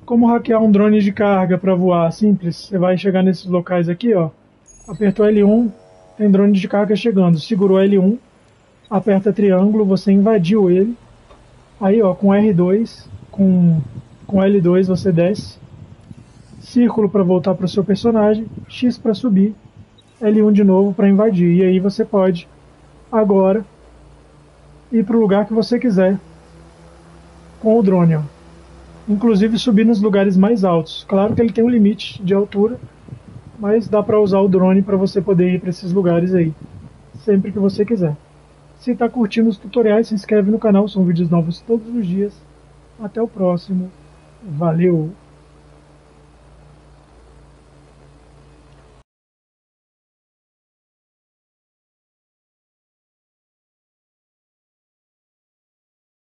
Como hackear um drone de carga para voar? Simples. Você vai chegar nesses locais aqui, ó. Apertou L1, tem drone de carga chegando. Segurou L1, aperta triângulo, você invadiu ele. Aí, ó, com R2, com L2 você desce. Círculo para voltar para o seu personagem, X para subir, L1 de novo para invadir. E aí você pode agora ir para o lugar que você quiser com o drone, ó. Inclusive subir nos lugares mais altos. Claro que ele tem um limite de altura, mas dá para usar o drone para você poder ir para esses lugares aí, sempre que você quiser. Se está curtindo os tutoriais, se inscreve no canal, são vídeos novos todos os dias. Até o próximo. Valeu!